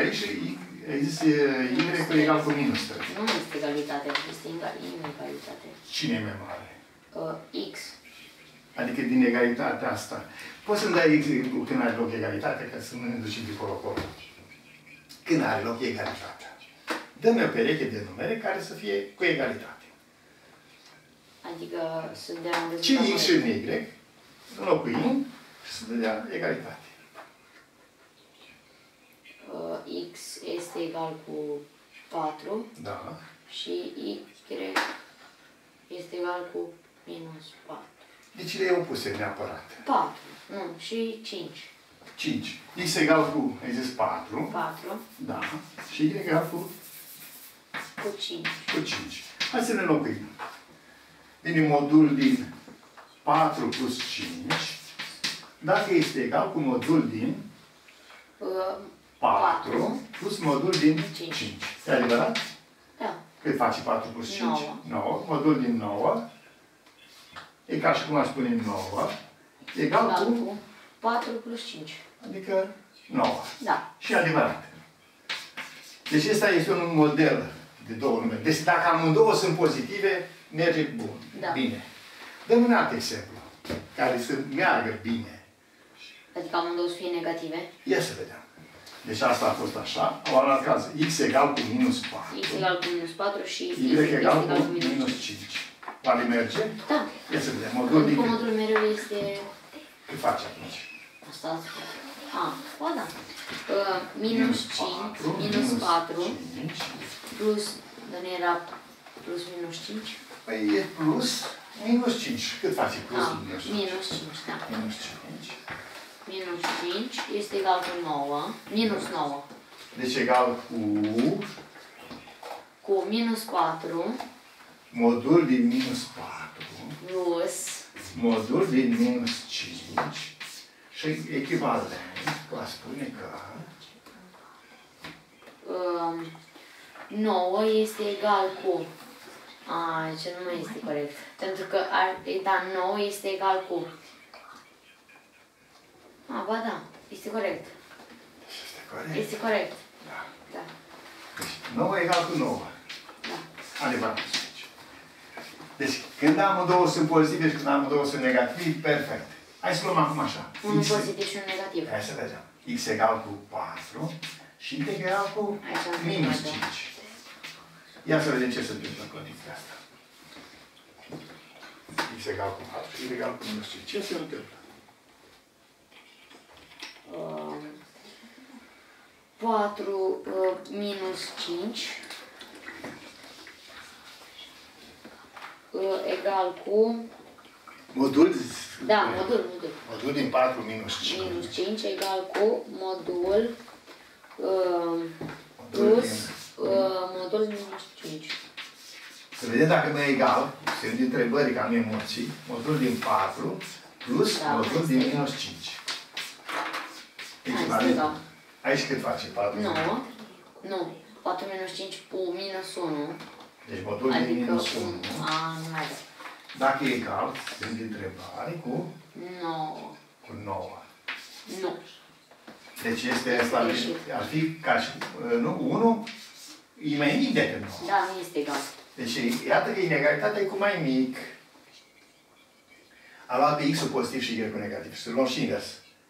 3 și există Y egal cu minus 3. Nu este egalitate, este inegalitate. Cine e mai mare? X. Adică din egalitatea asta. Poți să-mi dai exemplu când are loc egalitatea, ca să nu ne ducem de colo-colo. Când are loc egalitatea. Dă-mi o pereche de numere care să fie cu egalitate. Adică sunt de la Ce X și Y înlocuim și să dea egalitate. X este egal cu 4 Da. și Y este egal cu minus 4. Deci le opuse neapărat. 4, nu, și 5. 5. X egal cu, ai zis 4. 4. Da. Și Y egal cu 5. Cu 5. Hai să ne înlocuim. Vine modul din 4 plus 5. Dacă este egal cu modul din 4 plus modul din 5. E adevărat? Da. Cât face 4 plus 5? 9. 9. Modul din 9. E ca și cum aș spune 9. Egal cu 4 plus 5. Adică 9. Da. Și adevărat. Deci ăsta este un model de două numere. Deci dacă amândouă sunt pozitive, merge bun. Da. Bine. Dăm un alt exemplu, care să meargă bine. Adică amândouă să fie negative. Ia să vedem. Deci asta a fost așa. Au alt caz. X egal cu minus 4. X egal cu minus 4 și Y egal cu minus 5. Poate merge? Da. Ia să vedem. Modul din... Modul mereu este... Cât face atunci? Asta. O, da. Minus 5, minus 4, plus, dar nu era plus minus 5? Păi e plus minus 5. Cât face plus minus 5? Minus 5, da. Minus 5. Minus 5 este egal cu 9. Minus 9. Deci egal cu minus 4. Modul din minus 4. Plus. Modul din minus 5. Și echivalent, va spune că 9 este egal cu... ce nu mai este corect. Pentru că, da, 9 este egal cu... ba da, este corect. este corect. Este corect. Da. Da. Deci 9 egal cu 9. Da. Adevărat. Deci când amândouă sunt pozitive și când amândouă sunt negative, perfect. Hai să luăm acum așa. Unul pozitiv și unul negativ. Hai să vedem. X egal cu 4 și Y egal cu minus 5. Ia să vedem ce se întâmplă în condiția asta. X egal cu 4 și Y egal cu minus 5. Ce se întâmplă? 4 minus 5 egal cu... Modul? Da, modul. Modul din 4 minus 5. Minus 5 egal cu modul plus modul minus 5. Să vedem dacă nu e egal, semn de întrebări ca în emoții, modul din 4 plus modul din minus 5. Echivalent. Aici cât face 4? 9. Nu. 4 minus 5 cu minus 1. Deci modul din minus 1. Nu mai da. Dacă e egal, semn de întrebare cu 9. Cu 9. Nu. Deci este asta, ar fi ca și, nu, 1 e mai mic decât 9. Da, nu este egal. Deci iată că inegalitatea e cu mai mic. A luat pe X-ul pozitiv și Y-ul negativ. Și să luăm și invers.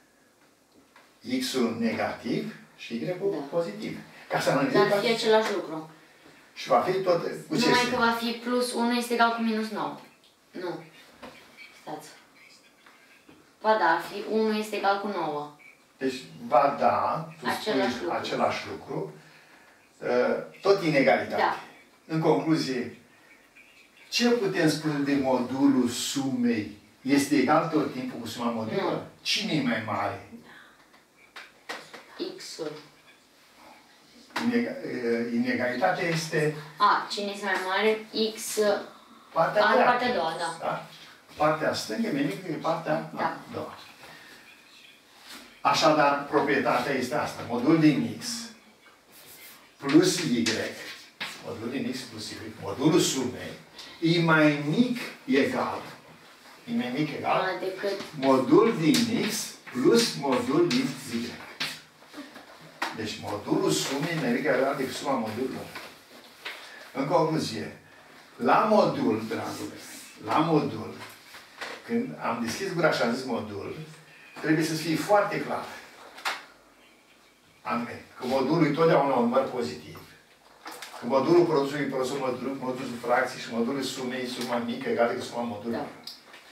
X-ul negativ și Y-ul pozitiv. Ca să analizăm. Dar fie același lucru. Și va fi tot cu ce? Numai că va fi plus 1 este egal cu minus 9. Nu. Stați. Ba da, ar fi 1 este egal cu 9. Deci va da același lucru. Tot inegalitate. Da. În concluzie, ce putem spune de modulul sumei? Este egal tot timpul cu suma modulului? Nu. Cine e mai mare? X-ul. Inegalitatea este... Cine este mai mare? X. Partea a doua, da. Da? Partea stângă, menică, e partea a doua. Așadar, proprietatea este asta. Modul din X plus Y, modul din X plus Y, modulul sumei, e mai mic egal. E mai mic egal decât modul din X plus modul din Y. Deci modulul sumei nu e egal decât suma modulelor. În concluzie, la modul, dragule, la modul, când am deschis gura și am zis modul, trebuie să fie foarte clar. Anume, că modulul e totdeauna un număr pozitiv. Că modulul produsului e produsul modulul fracției și modulul sumei, suma mică, egală cu suma modulului. Da.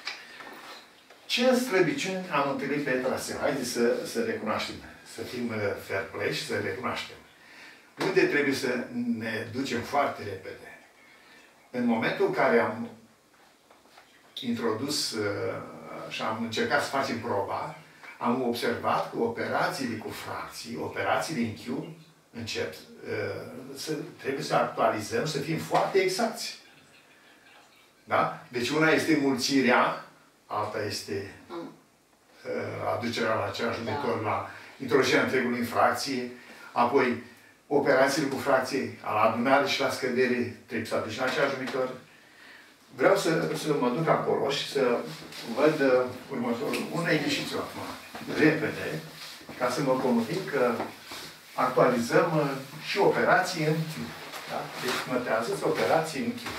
Ce slăbiciuni am întâlnit pe traseu? Haideți să recunoaștem. Să fim fair play și să recunoaștem. Unde trebuie să ne ducem foarte repede? În momentul în care am introdus și am încercat să facem proba, am observat că operațiile cu fracții, operațiile în Q, încep, trebuie să actualizăm, să fim foarte exacti. Da? Deci una este mulțirea, alta este aducerea la același numitor, la introducerea întregului în fracție, apoi operațiile cu fracție, la adunare și la scădere, trebuie să aducem la același numitor. Vreau să mă duc acolo și să văd următorul. Una ieșiți acum, repede, ca să mă conving că actualizăm și operații în Q. Da? Deci notează operații în Q.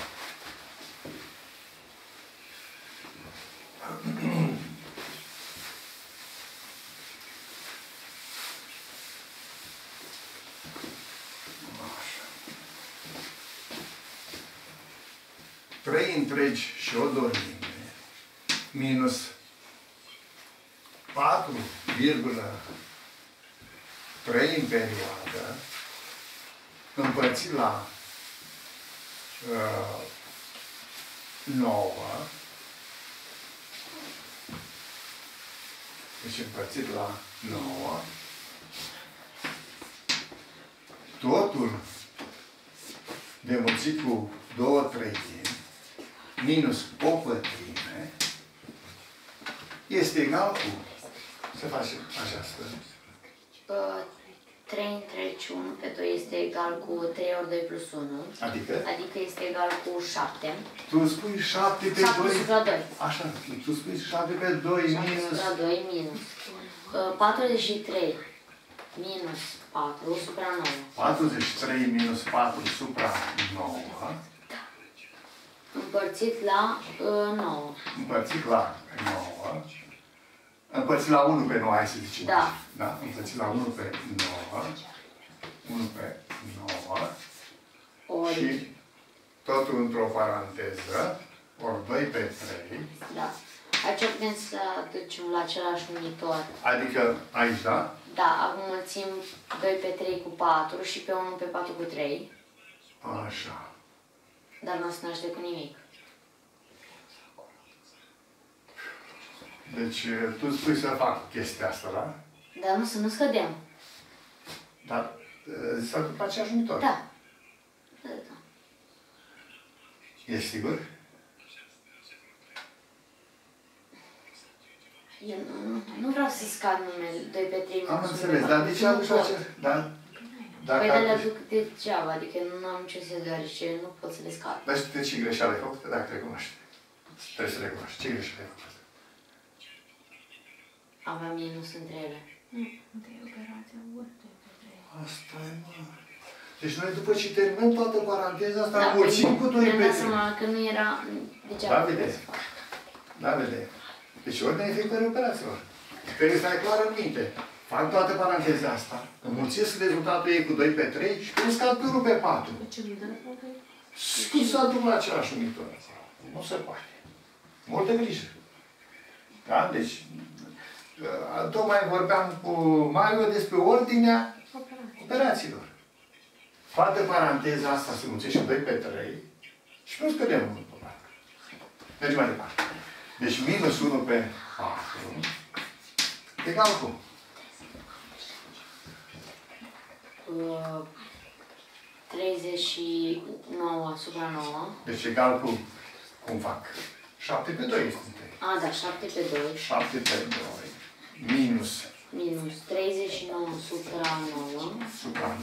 Trei întregi și o dorime minus 4,3 în perioadă împărțit la 9. Deci împărțit la 9. Totul demulțit cu 2/3 minus o pătrime este egal cu, să facem această. 3 întregi 1 pe 2 este egal cu 3 ori 2 plus 1. Adică? Adică este egal cu 7. Tu spui 7 pe 7 2. supra 2. Așa, tu spui 7 pe 2 minus. 7 supra 2 minus 43 minus 4 supra 9. 43 minus 4 supra 9. Împărțit la 9. Împărțit la 9. Împărțit la 1 pe 9, hai să zicem. Da. Da? Împărțit la 1 pe 9. 1 pe 9. Ori. Și totul într-o paranteză. Ori 2 pe 3. Da. Aici putem să ducem la același numitor. Adică aici, da? Da, acum mulțim 2 pe 3 cu 4 și pe 1 pe 4 cu 3. Așa. Dar nu o să naște cu nimic. Deci, tu spui să fac chestia asta, da? Dar nu, să nu scădem. Dar să după aceeași numitor. Da. Ești sigur? Eu nu vreau să scad numele 2 pe 3. Am înțeles, dar de ce aduci acest? Da? Păi de le aduc degeaba, adică nu am ce să deoarece nu pot să le scad. Dar știi de ce greșeală ai făcut? Dacă te recunoști. Trebuie să recunoști. Ce greșeală ai făcut? Aveam minus între ele. Nu, întâi operația ori 2 pe 3. Asta e, mă. Deci noi după ce terminăm toată paranteza asta, Da, mulțim cu 2 mi-am pe dat 3. seama că nu era degeaba. Da, vedeți. Da, vedeți. Deci ordinea efectuării operațiilor. Trebuie să ai clar în minte. Fac toată paranteza asta, înmulțesc rezultatul ei cu 2 pe 3 și pun scad pe 1 pe 4. De ce nu dă la fel? Cum să aduc la același numitor? Nu se poate. Multă grijă. Da? Deci, tocmai vorbeam cu Mario despre ordinea operațiilor. Toată paranteza asta se mulțește 2 pe 3 și nu scădem 1 pe 4. Mergem mai departe. Deci minus 1 pe 4 egal cu? 39 asupra 9. Deci egal cu, cum fac? 7 pe 2 este. A, da, 7 pe 2. 7 pe 2 minus. Minus 39 supra 9. Supra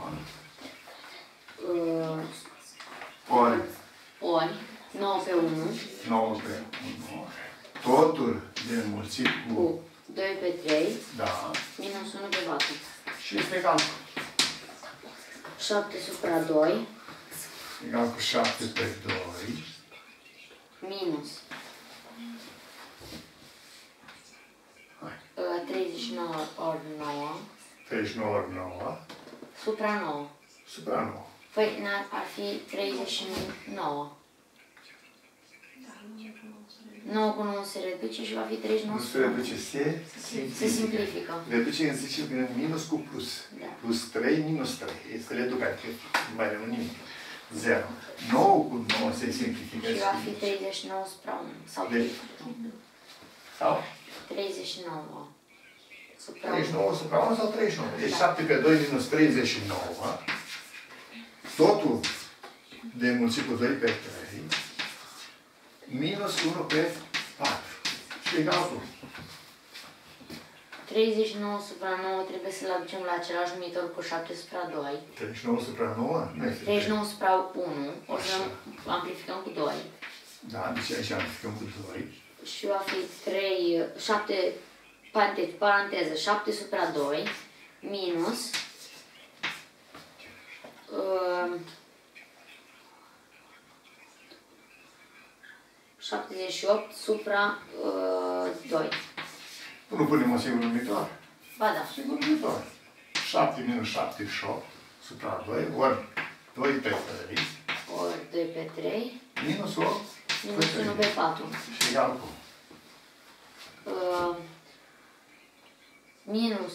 9. Ori 9 pe 1. 9 pe 1. Totul de înmulțit cu 2 pe 3. Da. Minus 1 pe 4. Și este egal cu 7 supra 2 egal cu 7 pe 2 minus 39 ori 9 39 ori 9 supra 9. supra 9. Păi ar fi 39. 9 cu 9 se reduce și va fi 39. Nu se reduce, se simplifică. Reduce în zice minus cu plus. Da. Plus 3 minus 3. Este reduc, adică mai rămân nimic. 0. 9 cu 9 se simplifică. Și va fi 39 supra 1. Sau 3. Sau? 39 supra 1. 39 supra 1 sau 39. Deci 7 pe 2 minus 39. Totul de mulțit cu 2 pe 3 minus 1 pe 4. Și egal cu 39 supra 9 trebuie să-l aducem la același numitor cu 7 supra 2. 39 supra 9? Nu este 39 supra 1. O să amplificăm cu 2. Da, deci aici amplificăm cu 2. Și va fi 3, 7, paranteză, 7 supra 2 minus 78 supra 2. Nu punem o singură numitor? Ba da. Singur numitor. 7 minus 78 supra 2 ori 2 pe 3 Ori 2 pe 3 minus 8 minus 1 pe 4. și egal cu Minus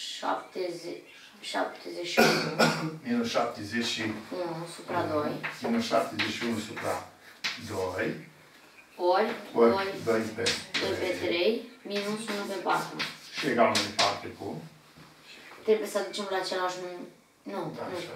71 minus 71 supra 2 minus 71 supra 2 ori 2 pe 2 pe 3 minus 1 pe 4. și egal mai departe cu Trebuie să aducem la același nu. da, Nu. așa.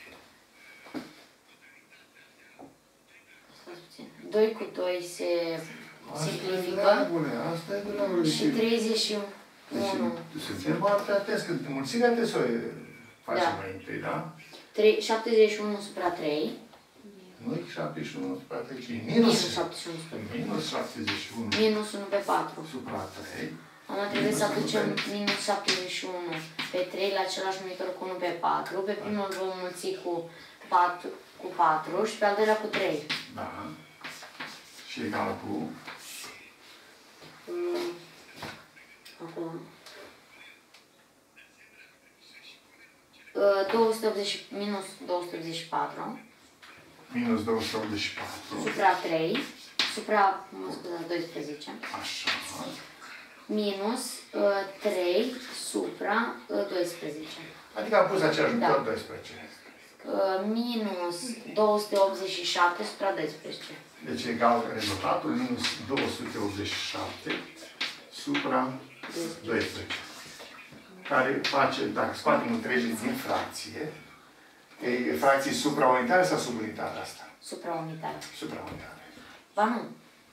Stați puțin. 2 cu 2 se simplifică Asta e dragule. și 31. Deci, suntem foarte atenți, când mulțirea trebuie să o facem Da. mai întâi, da? 71 supra 3 Nu e 71 supra 3, ci minus 71 supra 3 minus 71 minus 1 pe 4. supra 3. Acum trebuie să aducem minus 71 pe 3 la același numitor cu 1 pe 4. Pe primul vom mulți cu 4 și pe al doilea cu 3. Da. Și egal cu Acum 280 minus 284 minus 284. supra 3 supra, mă scuzați, 12 Așa. minus 3 supra 12. Adică am pus același Da. numitor 12. Minus 287 supra 12. Deci egal rezultatul minus 287 supra 12. Care face, dacă scoatem întregii din fracție, e fracție supraunitară sau subunitară asta? Supraunitară. Supraunitară. Ba nu.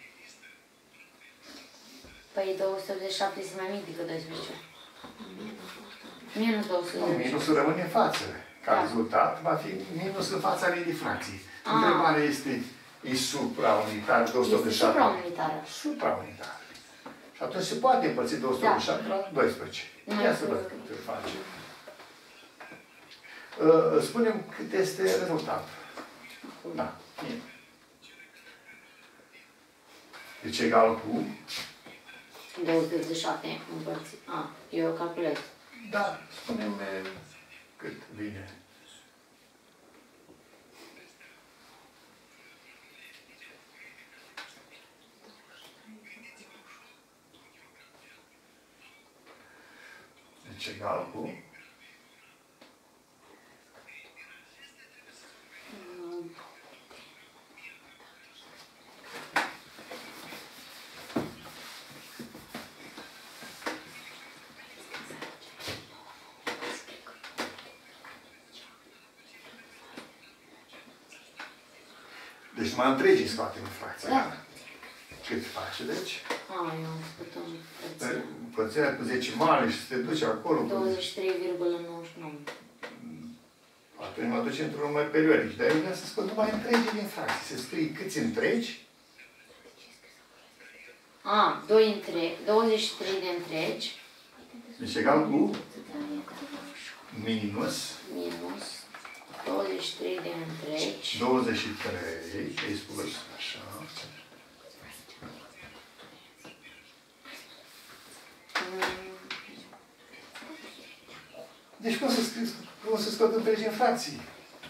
Păi 287 este mai mic decât 12. Minus Nu, 287. minusul rămâne în față. Ca Da. rezultat va fi minus în fața linii fracției. Ah. Întrebarea este, e supraunitar 287? Este supraunitară. Supraunitar. Și atunci se poate împărți 287 la 12. Nu Ia este să văd corect. cât face. Spunem cât este rezultatul. Da. Bine. Deci egal cu... 287 împărțit. Eu calculez. Da, spunem cât vine. Deci egal cu... Deci numai întregii scoatem în fracție. Da. Cât face, deci? Eu am făcut un frăție. Împărțirea cu decimale și se duce acolo. 23,99. Atunci mă duce într-un număr periodic. Dar eu vreau să scot numai întregii din fracție. Se scrie câți întregi? 23 de întregi. Deci egal cu minus Minus 23 de întregi. 23, îi spui așa. Deci cum să scot întregi în fracții?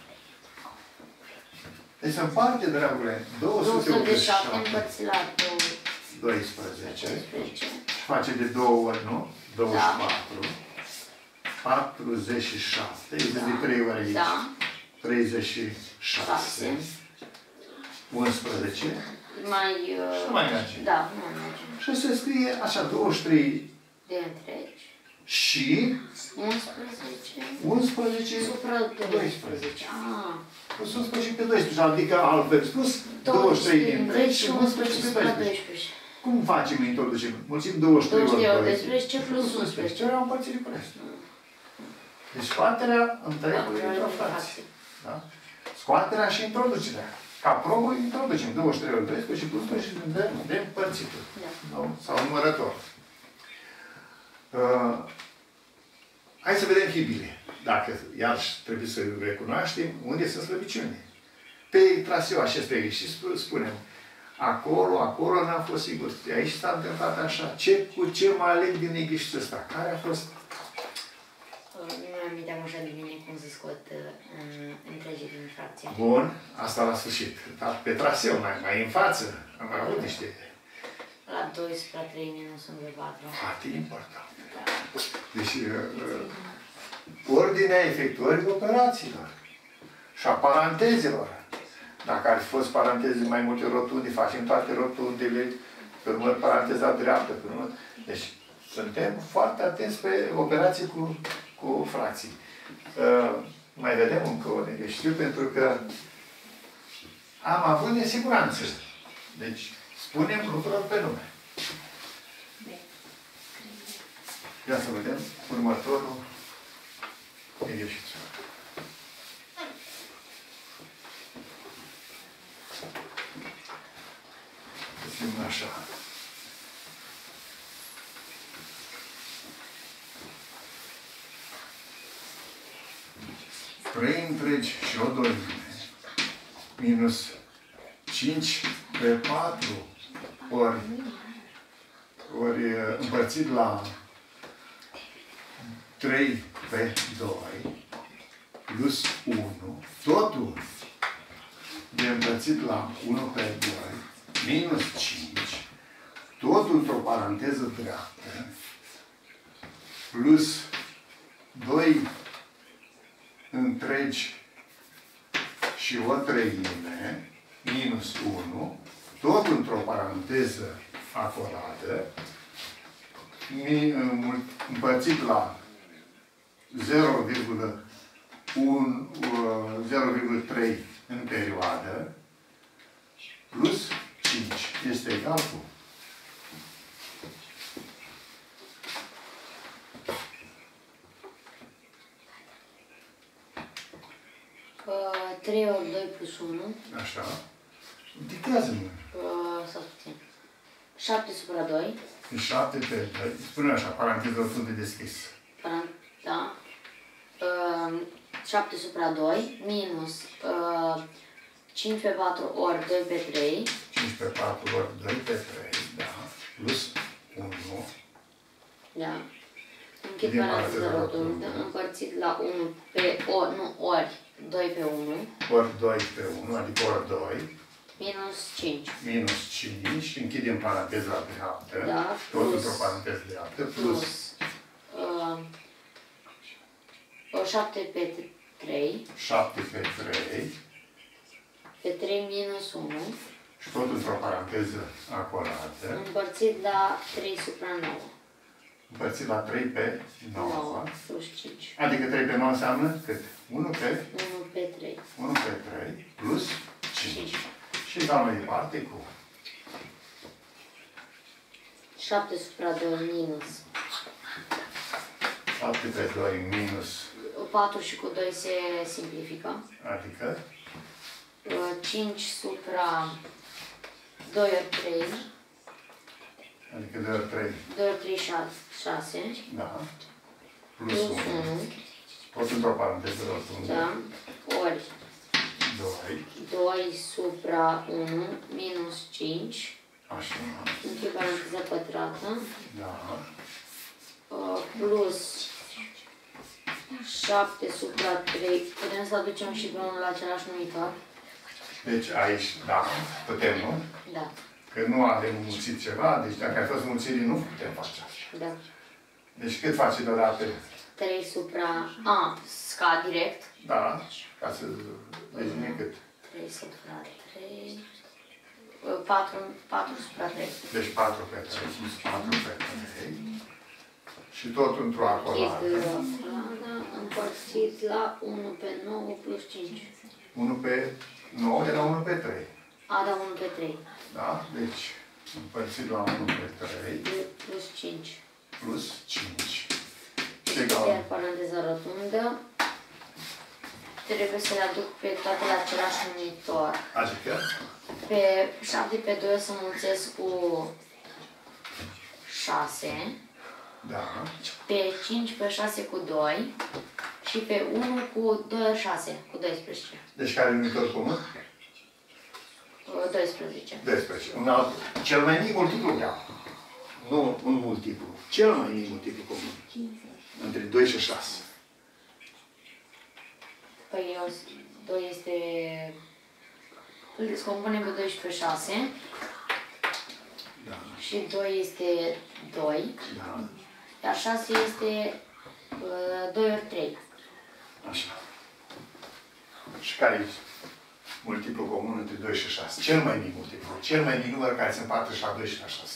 Deci se împarte, dragule, 287 împărțit la 12. 12. Face de 2 ori, nu? 24. 47. Este de 3 ori aici. Da. 36. 11. Mai... Nu mai merge. Da, nu mai merge. Și se scrie așa, 23 De întregi. și 11 supra 12. Ah. Pus 11 pe 12, adică altfel spus, 23 din întregi și 11 pe 12. Cum facem introducem? Mulțim 23 ori 12 plus 11. Ce am împărțit cu restul. Deci scoaterea întregului dintr-o fracție. Da? Scoaterea și introducerea. Ca probă introducem 23 ori 12 plus 12 de împărțitul. Da? Sau numărător. Hai să vedem hibile. Dacă iarăși trebuie să recunoaștem unde sunt slăbiciunile. Pe traseu acesta aici și spunem acolo n-am fost sigur. Aici s-a întâmplat așa. Cu ce mă aleg din neghișul ăsta? Care a fost? Nu mi-am aminteam așa de bine cum să scot întregi din fracție. Bun, asta la sfârșit. Dar pe traseu, mai în față, am mai avut niște... La 2 supra 3 minus 1 de 4. Foarte important. Da. Deci, ordinea efectuării operațiilor și a parantezelor. Dacă ar fi fost paranteze mai multe rotunde, facem toate rotundele, pe urmă paranteza dreaptă, pe urmă. Deci, suntem foarte atenți pe operații cu fracții. Mai vedem încă o negăștiu, pentru că am avut nesiguranță. Deci, spunem lucrurile pe nume. Ia să vedem următorul exercițiu. Spunem așa. Trei întregi și o doimine minus 5 pe 4 ori împărțit la 3 pe 2 plus 1, totul de împărțit la 1 pe 2 minus 5, totul într-o paranteză dreaptă, plus 2 întregi și o treime, minus 1, tot într-o paranteză acolată, împărțit la 0,3 în perioadă, plus 5 este egal cu 3 ori 2 plus 1. Așa. Dictează-mă. Sau puțin. 7 supra 2. 7 pe 2. Spune așa, paranteză rotundă deschis. Da. 7 supra 2 minus 5 pe 4 ori 2 pe 3. 5 pe 4 ori 2 pe 3, da. Plus 1. Da. Închid paranteză rotundă, împărțit la 1 pe ori 2 pe 1. Ori 2 pe 1, adică ori 2. Minus 5. Minus 5. Închidem paranteza dreaptă. Da. Tot într-o paranteză dreaptă. Plus 7 pe 3. 7 pe 3. Pe 3 minus 1. Și tot într-o paranteză acolată. Împărțit la 3 supra 9. Împărțit la 3 pe 9. Plus 5. Adică 3 pe 9 înseamnă cât? 1 pe 3. 1 pe 3 plus 5. Și dau mai departe cu 7 supra 2 minus 7 pe 2 minus 4 și cu 2 se simplifică. Adică 5 supra 2 ori 3. Adică 2 ori 3. 2 ori 3, 6. Da. Plus 1. Tot într-o paranteză rotundă. Da. Ori 2 supra 1 minus 5. Așa. Închei paranteza pătrată. Da. Plus 7 supra 3. Putem să aducem și pe unul la același numitor? Deci aici, da, putem, nu? Da. Că nu avem înmulțit ceva, deci dacă ai fost înmulțire, nu putem face așa. Da. Deci cât face deodată? 3 supra... A, scad direct. Da, ca să... Deci nu e cât? 3 supra 3... 4 supra 3. Deci 4 pe 3, 4 pe 3. Și tot într-o acolată. Împărțit la 1 pe 9 plus 5. 1 pe 9 de la 1 pe 3. A, da, 1 pe 3. Da? Deci împărțit la 1 pe 3. Plus 5. Plus 5. Și iar paranteza rotundă. Trebuie să le aduc pe toate la același numitor. Adică? Pe 7 pe 2 o să mulțesc cu 6. Da. Pe 5 pe 6 cu 2. Și pe 1 cu 2 ori 6, cu 12. Deci care e numitor comun? 12. 12. Un alt, cel mai mic multiplu de nu un multiplu. Cel mai mic multiplu comun. Între 2 și 6. Păi 2 este... Îl descompunem pe 2 și pe 6. Da. Și 2 este 2. Da. Iar 6 este 2 ori 3. Așa. Și care e multiplu comun între 2 și 6? Cel mai mic multiplu. Cel mai mic număr care se împarte și la 2 și la 6.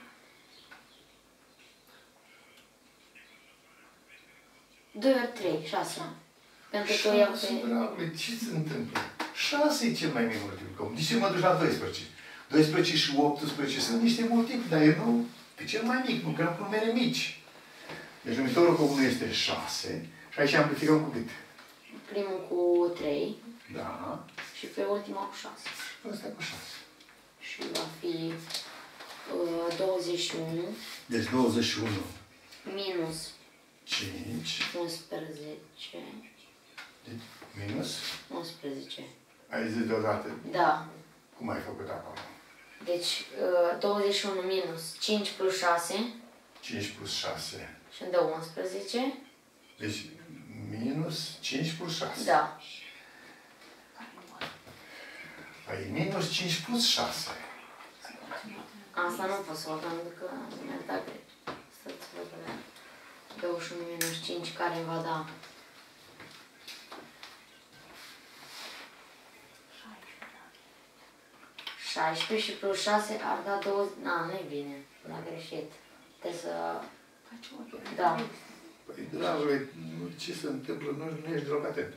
Doi ori 3, 6. Pentru că iau pe... Dragule, ce se întâmplă? 6 e cel mai mic multiplu comun. De ce mă duci la 12? 12 și 18 sunt niște multipli, dar eu nu... Pe cel mai mic, nu, că nu numere mici. Deci numitorul comun este 6 și aici amplificăm cu cât? Primul cu 3. Da. Și pe ultima cu 6. Și ăsta cu 6. Și va fi 21. Deci 21 minus 5. 11. Deci minus? 11. Ai zis deodată? Da. Cum ai făcut acolo? Deci 21 minus 5 plus 6. 5 plus 6. Și îmi dă 11. Deci minus 5 plus 6. Da. Păi minus 5 plus 6. Asta nu pot să o fac, pentru că mi-ar da greu. Să-ți văd 21 minus 5, care îmi va da 16 și plus 6 ar da 20. Na, nu-i bine. L-a greșit. Trebuie să... Da. Păi, dragule, ce se întâmplă? Nu ești deloc atent.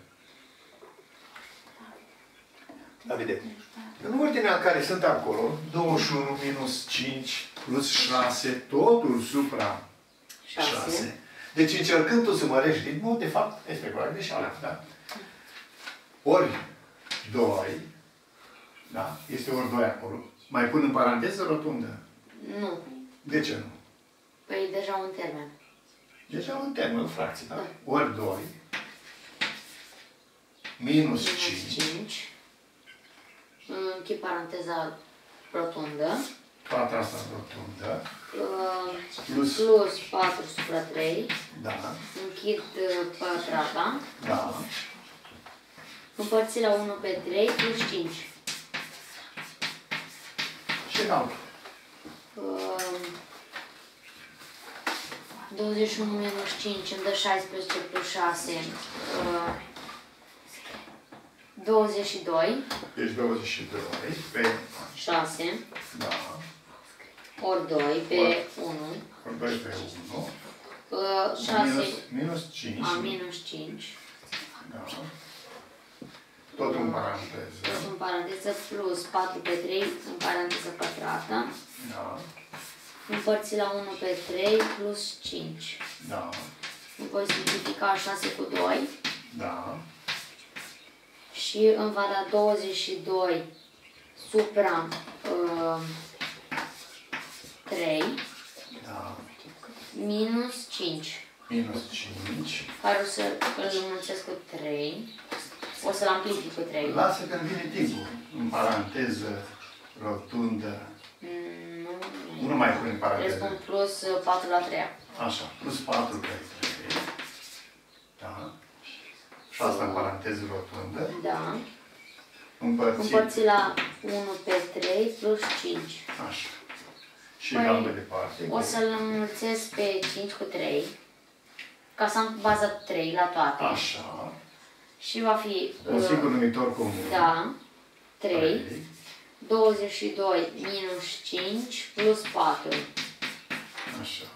Davide, în ordinea în care sunt acolo, 21 minus 5 plus 6, totul supra 6. Deci încercând tu să mărești ritmul, de fapt, este corect greșeală, da? Ori 2, da? Este ori 2 acolo. Mai pun în paranteză rotundă? Nu. De ce nu? Păi e deja un termen. Deja un termen, fracție, da? Ori 2 minus 5. Închid paranteza rotundă. Toată asta rotundă. Plus 4 supra 3. Da. Închid pătrata. Da. Împărțit la 1 pe 3 plus 5. Și în altul. 21 minus 5 îmi dă 16 plus 6. 22. Deci 22 pe 6. Da. Ori 2 pe 1. Ori 2 pe 1. 6. Minus 5. Minus 5. Da. Tot în paranteză. Tot în paranteză plus 4 pe 3 în paranteză pătrată. Da. Împărțit la 1 pe 3 plus 5. Da. Îmi voi simplifica 6 cu 2. Da. Și îmi va da 22 supra 3. Da. Minus 5. Minus 5. Care o să îl înmulțesc cu 3. O să-l amplific cu 3. Lasă că îmi vine timpul. În paranteză rotundă. Nu mai pun în paranteză. Trebuie să pun plus 4 la 3. Așa, plus 4 pe 3. Da. Și asta în paranteză rotundă. Da. Împărțit la 1 pe 3 plus 5. Așa. Și egal mai departe. O să-l înmulțesc pe 5 cu 3. Ca să am baza 3 la toate. Așa. Și va fi... Un singur numitor comun. Da. 3. 22 minus 5 plus 4. Așa.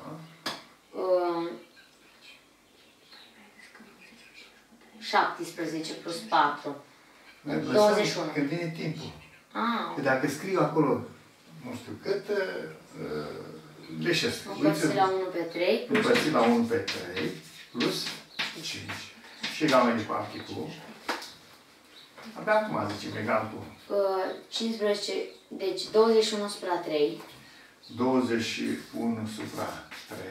17 plus 4. 21. Când vine timpul. Că dacă scriu acolo, nu știu cât, greșesc. Împărțit la 1 pe 3. Împărțit la 1 pe 3 plus 5. Și egal mai departe cu... Abia acum zicem egal cu... 15, deci 21 supra 3. 21 supra 3.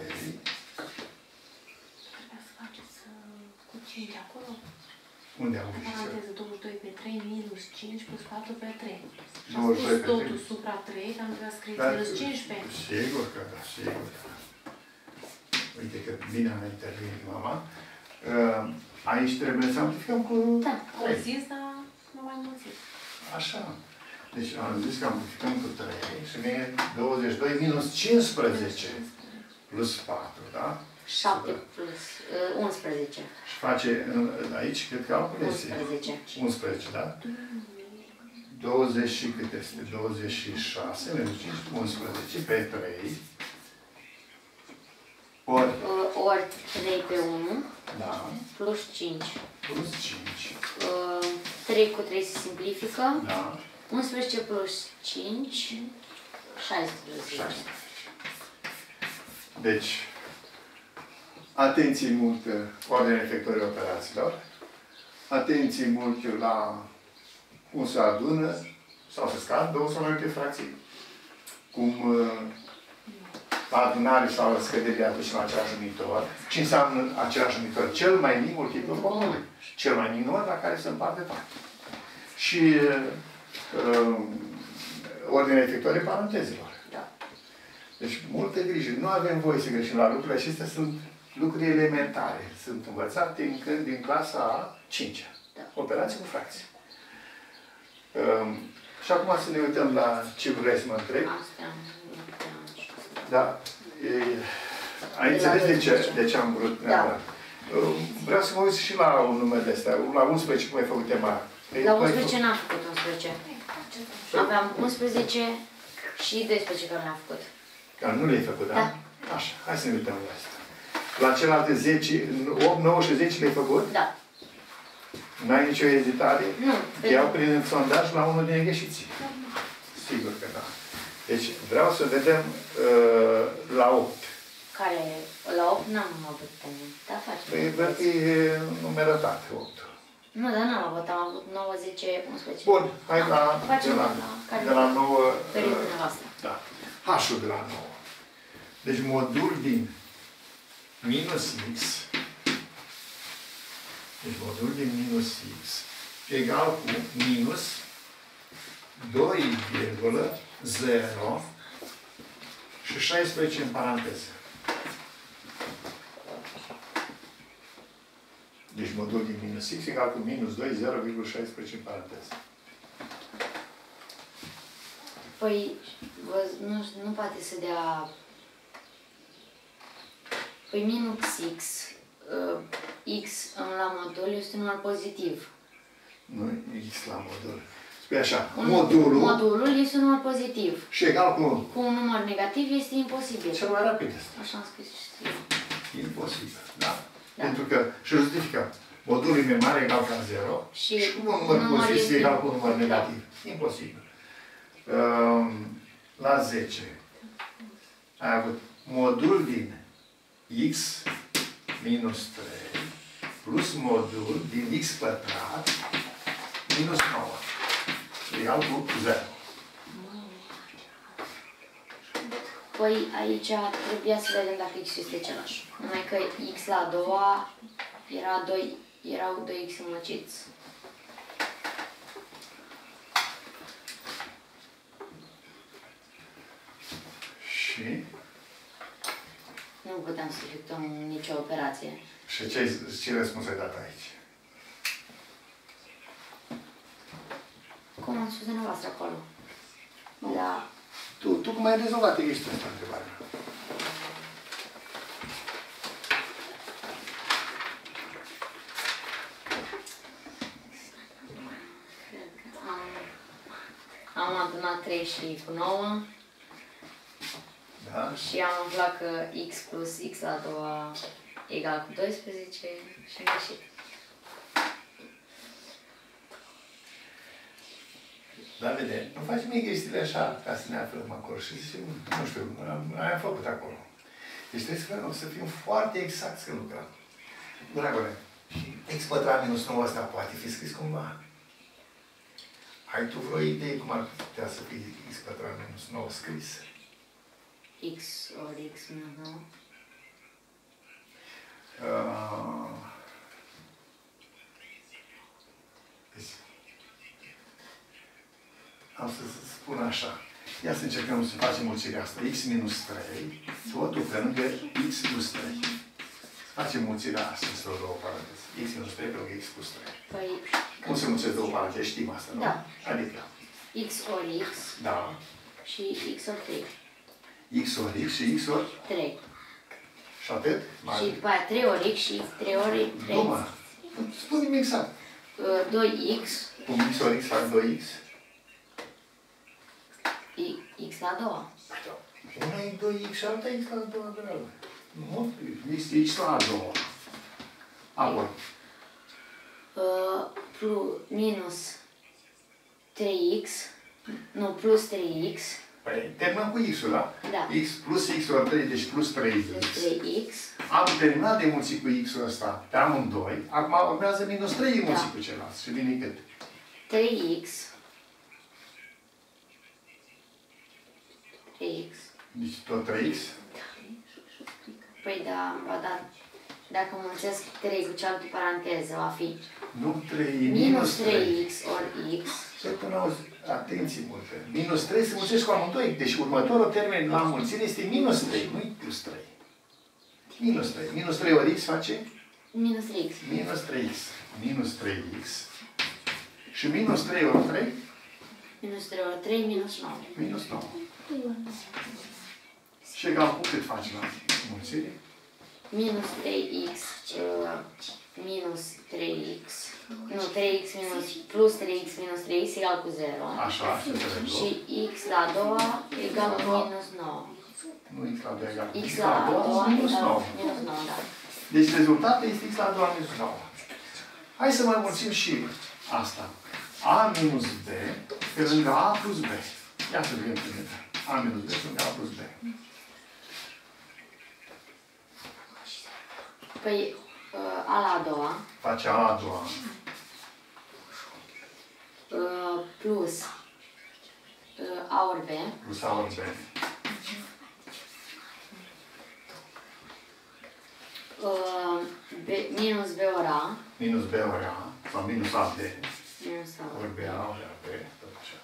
Trebuia să faceți cu 5 acolo. Unde am În greșit? paranteză 22 pe 3 minus 5 plus 4 pe 3. Și 22 am spus pe 3. totul supra 3, dar am trebuit să scrieți minus 15. Sigur că da, sigur că da. Uite că bine am intervenit mama. Aici trebuie să amplificăm cu... Da, au zis, dar nu mai mulțit. Așa. Deci am zis că amplificăm cu 3 și vine 22 minus 15 plus 4, da? 7 plus 11. Și face aici, cât calculezi? 11. 11, da? 20 și cât este? 26 minus 5, 11 pe 3. Ori 3 pe 1. Da. Plus 5. Plus 5. 3 cu 3 se simplifică. Da. 11 plus 5. 16. Deci, atenție multă ordinea efectuării operațiilor. Atenție multă la cum se adună sau se scad două sau mai multe fracții. Cum la adunare sau la scădere atunci la același numitor. Ce înseamnă același numitor? Cel mai mic multiplu comun. Cel mai mic număr la care se împarte toate. Și ordinea efectuării parentezelor. Da. Deci, multă grijă. Nu avem voie să greșim la lucrurile acestea. Sunt lucruri elementare. Sunt învățate încă din clasa a 5-a. Da. Operații cu fracții. Și acum să ne uităm la ce vrei să mă întreb. Da. Ai înțeles de ce am vrut? Da. Vreau să mă uit și la un număr de astea. La 11, cum ai făcut tema? La 11 n-am făcut 11. Aveam 11 și 12 care le-am făcut. Dar nu le-ai făcut, da? Da. Așa. Hai să ne uităm la asta. La celelalte 10, 8, 9 și 10 le-ai făcut? Da. N-ai nicio ezitare? Nu. Iau prin sondaj la unul din greșiții. Sigur că da. Deci vreau să vedem la 8. Care? La 8 n-am avut teme. Da, facem. Păi va fi numerătate 8. Nu, dar n-am avut. Am avut 9, 10, 11. Bun, hai Da. la, Facem de la 9. perioada dumneavoastră. Da. H-ul de la 9. Deci modul din minus x. Deci modul din minus x egal cu minus 2,0 și 16 în paranteză. Deci modul din minus x egal cu minus 2, 0,16 în paranteză. Păi, nu poate să dea... Păi minus x, x la modul este un număr pozitiv. Nu, x la modul. Spune așa, modulul este un număr pozitiv. Și egal cu... Cu un număr negativ este imposibil. Cel mai rapid este. Așa am scris și știu. Imposibil, da? Da. Pentru că, și justificăm, modulul mai mare egal ca 0 și cu un număr pozitiv egal cu un număr negativ. Imposibil. La 10 ai avut modul din x minus 3 plus modul din x pătrat minus 9 egal cu 0. Păi aici trebuia să vedem dacă x este același. Numai că x la a doua erau 2x înmăciți. Și? Nu putem să efectuăm nicio operație. Și ce răspuns ai dat aici? Cum am spus dumneavoastră acolo? Da. Tu cum ai rezolvat ești asta întrebarea? Am adunat 3 și cu 9. Da? Și am aflat că x plus x la a doua egal cu 12 și am ieșit. Da, vede, nu faci mie chestiile așa, ca să ne aflăm acolo și zicem, nu știu, am făcut acolo. Deci trebuie să fim foarte exact să lucrăm. Dragule, x pătrat minus 9 ăsta poate fi scris cumva? Ai tu vreo idee cum ar putea să fie x pătrat minus 9 scris? X ori x minus 9? Deci, am să spun așa. Ia să încercăm să facem mulțirea asta. X minus 3, totul pe lângă x plus 3. Facem mulțirea asta, să o două paranteze. X minus 3 pe lângă x plus 3. Păi... Cum se mulțesc două paranteze? Știm asta, nu? Da. Adică? X ori x. Da. Și x ori 3. X ori x și x ori 3. Și atât? Și după aia 3 ori x și 3 ori 3. Nu, mă. Spune-mi exact. 2x. Cum x ori x fac 2x? X la a doua. Una e 2x și alta x la a doua, dragă. Nu, x la a doua. Apoi. Minus 3x. Nu, plus 3x. Păi, terminăm cu x-ul, da? Da. X plus x ori 3, deci plus 3x. Plus 3x. Am terminat de mulțit cu x-ul ăsta pe amândoi. Acum urmează minus 3 de mulțit cu celălalt. Și vine cât? 3x. 3x. Deci tot 3x? Păi da, ba da. Dacă mulțesc 3 cu cealaltă paranteză, va fi Nu 3, minus 3x ori x. Să până auzi, atenție multă. Minus 3 se mulțește cu amândoi. Deci următorul termen la mulțire este minus 3, nu plus 3. Minus 3. Minus 3 ori x face? Minus 3x. Minus 3x. Minus 3x. Și minus 3 ori 3? Minus 3 ori 3, minus 9. Minus 9. Și egal cu cât faci la mulțire? Minus 3x minus 3x. Nu, 3x minus plus 3x minus 3x egal cu 0. Așa, și înțeleg. Și x la a doua egal cu minus 9. Nu x la 2 egal cu X la a doua minus egal 9. cu minus 9, da. Deci rezultatul este x la 2 minus 9. Hai să mai mulțim și asta. A minus b pe lângă a plus b. Ia să vedem cum e. A minus b pe lângă a plus b. Păi, a la a doua. Face a la doua. Plus a ori b. Plus a ori b. Minus b ori a. Minus b ori a. Sau minus a b. Minus a Ori b a ori a b. Tot așa.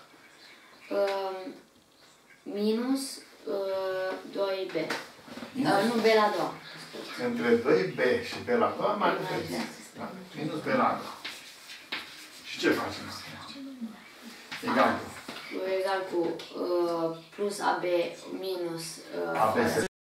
Minus 2b. Nu, b la a doua. Între 2b și b la 2 mai diferență. Da. Minus b la 2. Și ce facem? Egal cu? Egal cu plus ab minus AB se